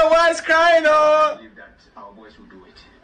Everyone's crying, oh. I believe that our boys will do it.